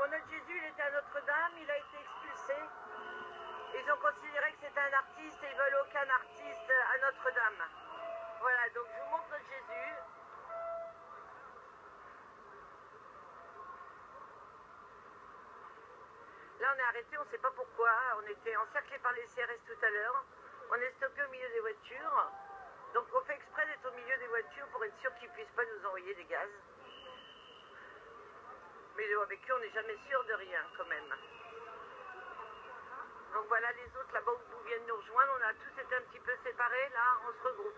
notre Jésus, il était à Notre-Dame, il a été expulsé. Ils ont considéré que c'était un artiste et ils veulent aucun artiste à Notre-Dame. Voilà, donc je vous montre notre Jésus. Là, on est arrêté, on ne sait pas pourquoi. On était encerclés par les CRS tout à l'heure. On est stoppé au milieu des voitures. Donc, on fait exprès d'être au milieu des voitures pour être sûr qu'ils ne puissent pas nous envoyer des gaz. Mais avec eux, on n'est jamais sûr de rien, quand même. Donc, voilà les autres là-bas où vous viennent nous rejoindre. On a tous été un petit peu séparés. Là, on se regroupe.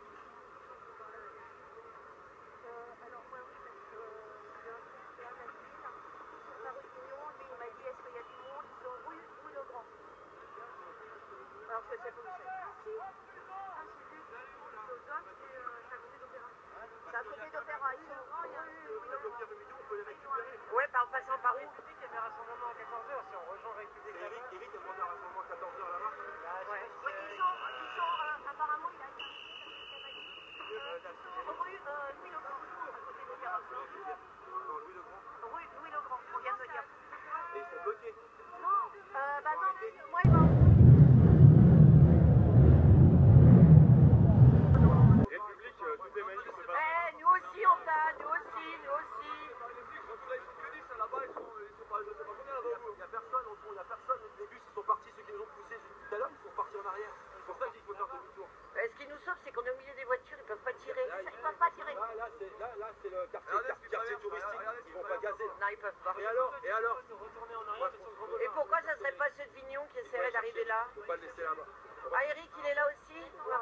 Alors, moi, oui, parce que j'ai un petit frère sur la réunion, lui, il m'a dit est-ce qu'il y a du monde? Ils sont rue Le Grand. Alors, je sais pas où c'est. Ah, si. Ah, c'est lui. C'est aux hommes, c'est à côté d'Opéra. C'est à côté d'Opéra. Ils sont rue Le Grand. Ouais, en passant par où? Il y avait un rassemblement à 14h, si on rejoint République là-bas. Eric a demandé un rassemblement à 14h là-bas. Ouais. Oui, ils sont apparemment, il a été rue Louis Le Grand, à côté d'Opéra. Non, Louis le Grand. Louis Le Grand, on vient de me dire. Et ils sont bloqués. Non, bah non, moi, il m'a... République, toutes les manifs, c'est pas... Eh, nous aussi, on t'a, nous aussi. Surtout là, ils sont que 10 là-bas, ils sont pas, je sais pas combien là-bas. Il y a personne, au fond, il y a personne. Les bus, ils sont partis, ceux qui nous ont poussés tout à l'heure, ils sont partis en arrière. C'est pour ça qu'il faut faire demi-tour. Ce qui nous sauve, c'est qu'on est au milieu des voitures, ils peuvent pas tirer. Ils peuvent pas tirer. Là, c'est le quartier touristique. Ils vont pas gazer. Non, ils peuvent pas. Et alors Retourner en arrière, c'est sur le grand boulevard. Et pourquoi ça serait pas ceux de Vignon qui essaieraient d'arriver là? Faut pas le laisser là-bas. Ah, Eric, il est là aussi?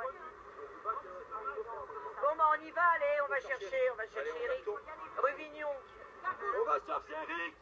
Bon, bah, on y va, allez, on va chercher Eric. Rue Vignon. On va chercher Eric.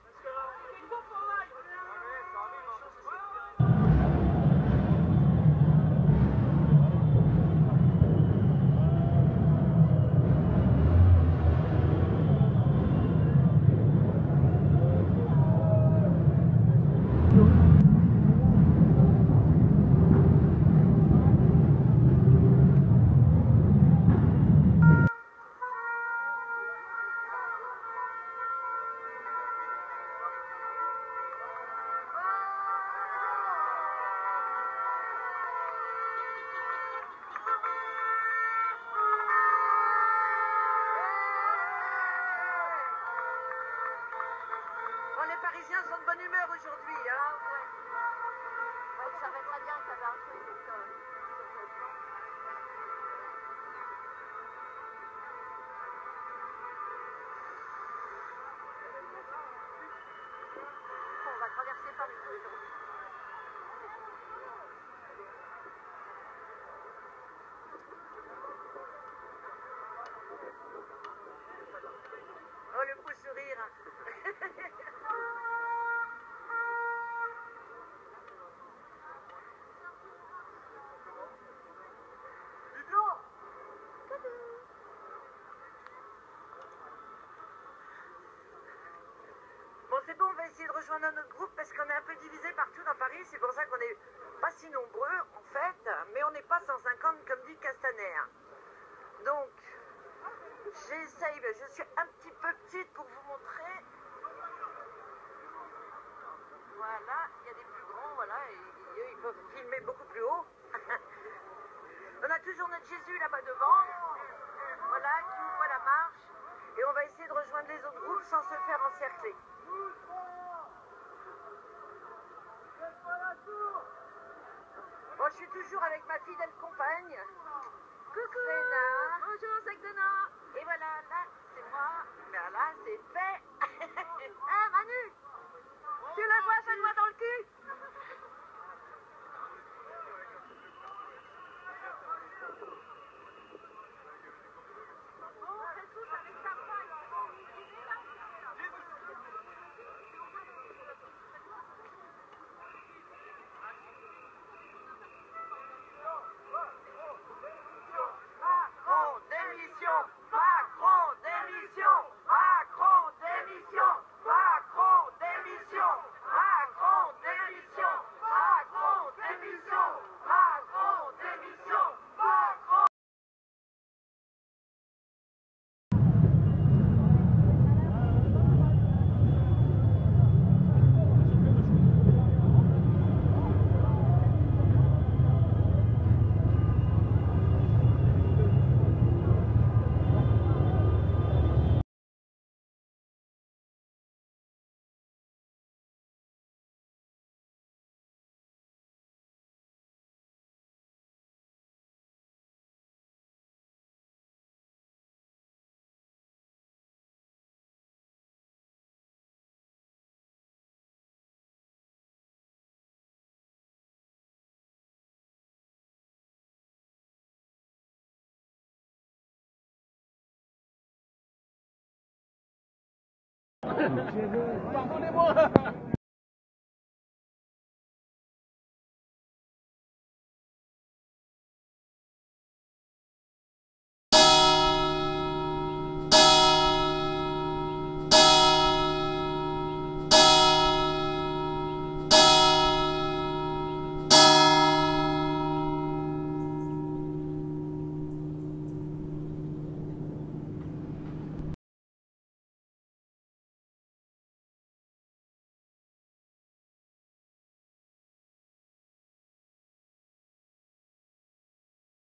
Bon, les Parisiens sont de bonne humeur aujourd'hui, hein? Ouais, ils savaient très bien qu'il y avait un truc. On va traverser Paris aujourd'hui. Oh, le beau sourire. Bon, c'est bon, on va essayer de rejoindre notre groupe parce qu'on est un peu divisé partout dans Paris. C'est pour ça qu'on n'est pas si nombreux, en fait, mais on n'est pas 150 comme dit Castaner. Donc, j'essaye, je suis un petit peu petite pour vous montrer. Voilà, il y a des plus grands, voilà, et eux, ils peuvent filmer beaucoup plus haut. On a toujours notre Jésus là-bas devant, voilà, qui ouvre la marche. Et on va essayer de rejoindre les autres groupes sans se faire encercler. Bon, je suis toujours avec ma fidèle compagne. Coucou Léna. Bonjour, c'est Donna. Et voilà, là, c'est moi. Ben là, c'est fait. Ah, Manu, tu le vois, fais-moi dans le cul. Bon, démission. Pardonnez-moi.